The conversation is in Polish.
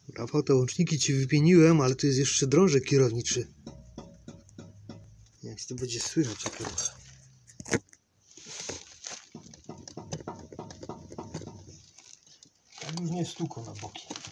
Rafał, te łączniki ci wypieniłem, ale tu jest jeszcze drążek kierowniczy. Nie wiem, czy to będzie słychać. Już nie stuko na boki.